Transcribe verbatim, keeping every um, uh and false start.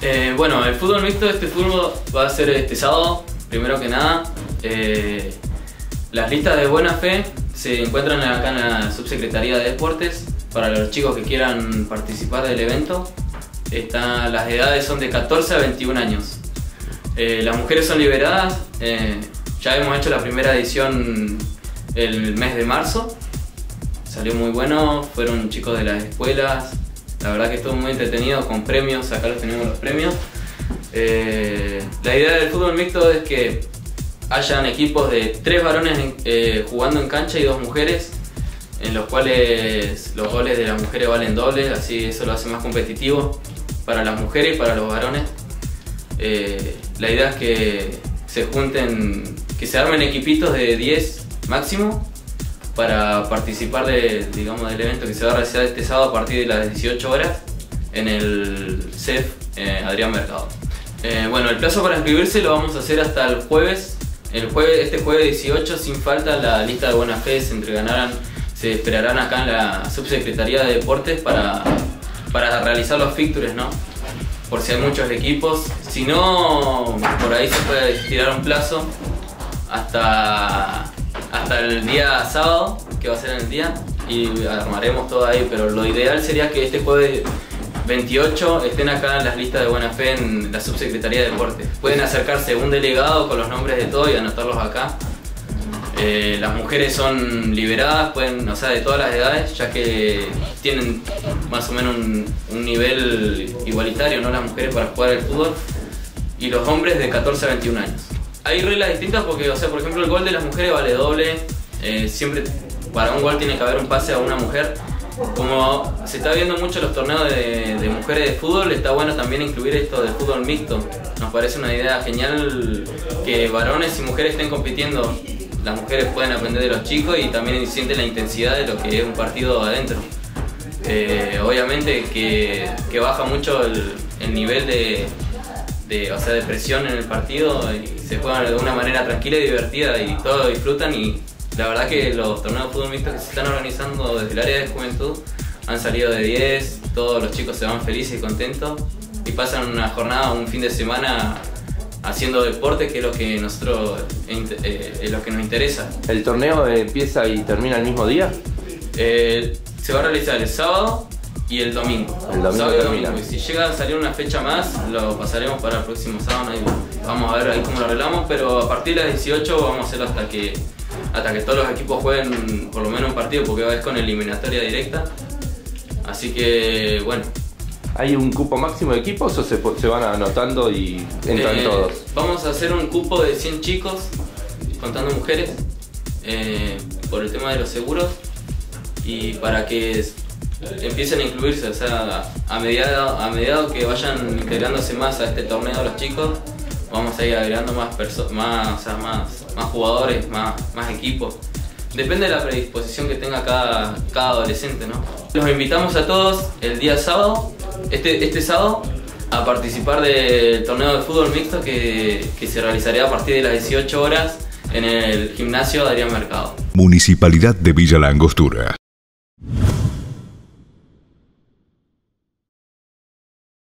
Eh, bueno, el fútbol mixto, este fútbol va a ser este sábado, primero que nada. Eh, las listas de buena fe se encuentran acá en la Subsecretaría de Deportes para los chicos que quieran participar del evento. Está, las edades son de catorce a veintiún años. Eh, las mujeres son liberadas. Eh, ya hemos hecho la primera edición el mes de marzo. Salió muy bueno, fueron chicos de las escuelas. La verdad que estuvo muy entretenido con premios, acá los tenemos los premios. Eh, la idea del fútbol mixto es que hayan equipos de tres varones eh, jugando en cancha y dos mujeres, en los cuales los goles de las mujeres valen doble, así eso lo hace más competitivo para las mujeres y para los varones. Eh, la idea es que se junten, que se armen equipitos de diez máximo para participar de, digamos, del evento que se va a realizar este sábado a partir de las dieciocho horas en el C E F eh, Adrián Mercado. Eh, bueno, el plazo para inscribirse lo vamos a hacer hasta el jueves. El jueves, este jueves dieciocho, sin falta, la lista de buena fe se entregarán, se esperarán acá en la Subsecretaría de Deportes para, para realizar los fixtures, ¿no? Por si hay muchos equipos. Si no, por ahí se puede estirar un plazo hasta, hasta el día sábado, que va a ser el día, y armaremos todo ahí, pero lo ideal sería que este jueves veintiocho estén acá en las listas de buena fe en la Subsecretaría de Deportes. Pueden acercarse un delegado con los nombres de todos y anotarlos acá. Eh, las mujeres son liberadas, pueden, o sea, de todas las edades, ya que tienen más o menos un, un nivel igualitario, ¿no? Las mujeres para jugar al fútbol, y los hombres de catorce a veintiún años. Hay reglas distintas porque, o sea, por ejemplo, el gol de las mujeres vale doble. Eh, siempre para un gol tiene que haber un pase a una mujer. Como se está viendo mucho los torneos de, de mujeres de fútbol, está bueno también incluir esto del fútbol mixto. Nos parece una idea genial que varones y mujeres estén compitiendo. Las mujeres pueden aprender de los chicos y también sienten la intensidad de lo que es un partido adentro. Eh, obviamente que, que baja mucho el, el nivel de, de, o sea, de presión en el partido y se juega de una manera tranquila y divertida y todos disfrutan. Y la verdad que los torneos de fútbol mixto que se están organizando desde el área de juventud han salido de diez, todos los chicos se van felices y contentos y pasan una jornada, un fin de semana haciendo deporte, que es lo que nosotros eh, es lo que nos interesa. ¿El torneo empieza y termina el mismo día? Eh, se va a realizar el sábado y el domingo. El domingo sábado y termina. domingo. Y si llega a salir una fecha más, lo pasaremos para el próximo sábado y vamos a ver ahí cómo lo arreglamos, pero a partir de las dieciocho vamos a hacerlo hasta que hasta que todos los equipos jueguen por lo menos un partido, porque va a ser con eliminatoria directa. Así que bueno. ¿Hay un cupo máximo de equipos o se, se van anotando y entran eh, todos? Vamos a hacer un cupo de cien chicos, contando mujeres, eh, por el tema de los seguros y para que empiecen a incluirse, o sea, a medida, a medida que vayan integrándose más a este torneo los chicos, vamos a ir agregando más, más, o sea, más, más jugadores, más, más equipos. Depende de la predisposición que tenga cada, cada adolescente, ¿no? Los invitamos a todos el día sábado, este, este sábado, a participar del torneo de fútbol mixto que, que se realizaría a partir de las dieciocho horas en el gimnasio Adrián Mercado. Municipalidad de Villa La Angostura.